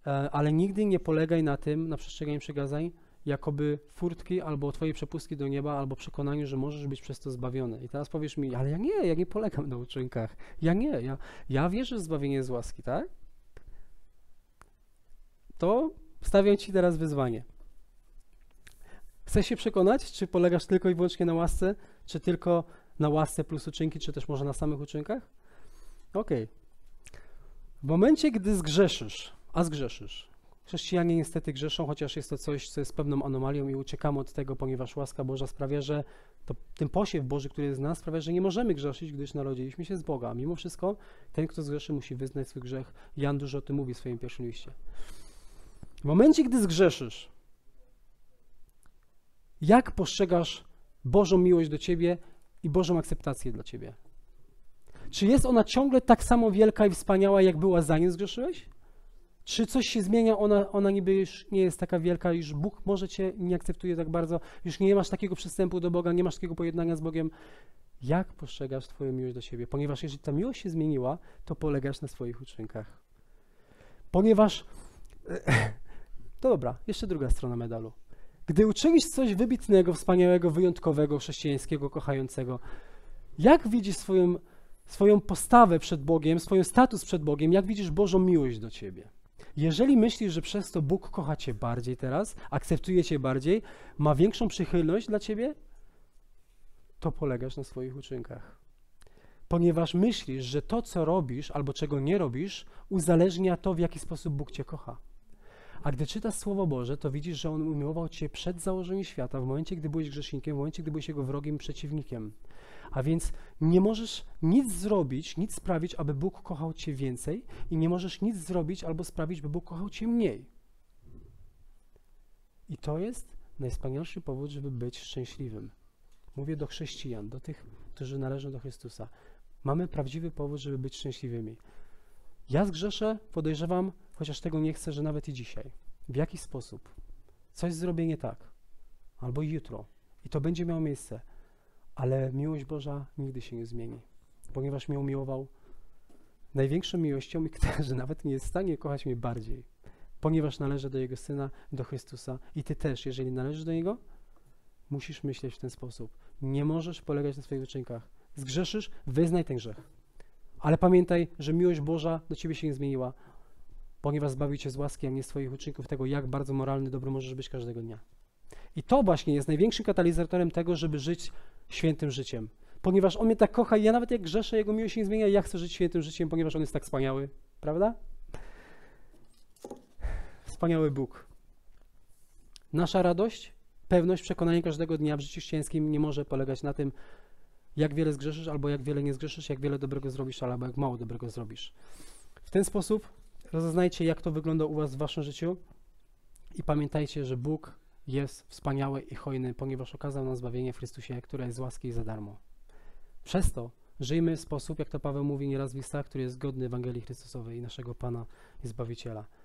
ale nigdy nie polegaj na tym, na przestrzeganiu przykazań, jakoby furtki albo twojej przepustki do nieba, albo przekonaniu, że możesz być przez to zbawiony. I teraz powiesz mi, ale ja nie polegam na uczynkach. Ja wierzę, że zbawienie jest z łaski, tak? To stawiam ci teraz wyzwanie. Chcesz się przekonać, czy polegasz tylko i wyłącznie na łasce, czy tylko na łasce plus uczynki, czy też może na samych uczynkach? Okej. W momencie, gdy zgrzeszysz, a zgrzeszysz, chrześcijanie niestety grzeszą, chociaż jest to coś, co jest pewną anomalią i uciekamy od tego, ponieważ łaska Boża sprawia, że ten posiew Boży, który jest w nas, sprawia, że nie możemy grzeszyć, gdyż narodziliśmy się z Boga. Mimo wszystko ten, kto zgrzeszy, musi wyznać swój grzech. Jan dużo o tym mówi w swoim pierwszym liście. W momencie, gdy zgrzeszysz, jak postrzegasz Bożą miłość do ciebie i Bożą akceptację dla ciebie? Czy jest ona ciągle tak samo wielka i wspaniała, jak była zanim zgrzeszyłeś? Czy coś się zmienia, ona niby już nie jest taka wielka, już Bóg może cię nie akceptuje tak bardzo, już nie masz takiego przystępu do Boga, nie masz takiego pojednania z Bogiem? Jak postrzegasz twoją miłość do siebie? Ponieważ jeżeli ta miłość się zmieniła, to polegasz na swoich uczynkach. Ponieważ, to dobra, jeszcze druga strona medalu. Gdy uczynisz coś wybitnego, wspaniałego, wyjątkowego, chrześcijańskiego, kochającego, jak widzisz swoją postawę przed Bogiem, swój status przed Bogiem, jak widzisz Bożą miłość do ciebie? Jeżeli myślisz, że przez to Bóg kocha cię bardziej teraz, akceptuje cię bardziej, ma większą przychylność dla ciebie, to polegasz na swoich uczynkach. Ponieważ myślisz, że to, co robisz albo czego nie robisz, uzależnia to, w jaki sposób Bóg cię kocha. A gdy czytasz Słowo Boże, to widzisz, że On umiłował cię przed założeniem świata, w momencie, gdy byłeś grzesznikiem, w momencie, gdy byłeś Jego wrogiem i przeciwnikiem. A więc nie możesz nic zrobić, nic sprawić, aby Bóg kochał cię więcej i nie możesz nic zrobić albo sprawić, by Bóg kochał cię mniej. I to jest najwspanialszy powód, żeby być szczęśliwym. Mówię do chrześcijan, do tych, którzy należą do Chrystusa. Mamy prawdziwy powód, żeby być szczęśliwymi. Ja zgrzeszę, podejrzewam, chociaż tego nie chcę, że nawet i dzisiaj. W jaki sposób? Coś zrobię nie tak. Albo jutro. I to będzie miało miejsce. Ale miłość Boża nigdy się nie zmieni. Ponieważ mnie umiłował największą miłością i że nawet nie jest w stanie kochać mnie bardziej. Ponieważ należę do Jego Syna, do Chrystusa. I ty też, jeżeli należysz do Niego, musisz myśleć w ten sposób. Nie możesz polegać na swoich uczynkach. Zgrzeszysz, wyznaj ten grzech. Ale pamiętaj, że miłość Boża do ciebie się nie zmieniła, ponieważ zbawił cię z łaski, a nie z twoich uczynków, tego, jak bardzo moralny, dobry możesz być każdego dnia. I to właśnie jest największym katalizatorem tego, żeby żyć świętym życiem. Ponieważ On mnie tak kocha i ja nawet jak grzeszę, Jego miłość się nie zmienia, ja chcę żyć świętym życiem, ponieważ On jest tak wspaniały. Prawda? Wspaniały Bóg. Nasza radość, pewność, przekonanie każdego dnia w życiu chrześcijańskim nie może polegać na tym, jak wiele zgrzeszysz, albo jak wiele nie zgrzeszysz, jak wiele dobrego zrobisz, albo jak mało dobrego zrobisz. W ten sposób rozeznajcie, jak to wygląda u was w waszym życiu i pamiętajcie, że Bóg jest wspaniały i hojny, ponieważ okazał nam zbawienie w Chrystusie, które jest z łaski i za darmo. Przez to żyjmy w sposób, jak to Paweł mówi nieraz w listach, który jest godny Ewangelii Chrystusowej i naszego Pana i Zbawiciela.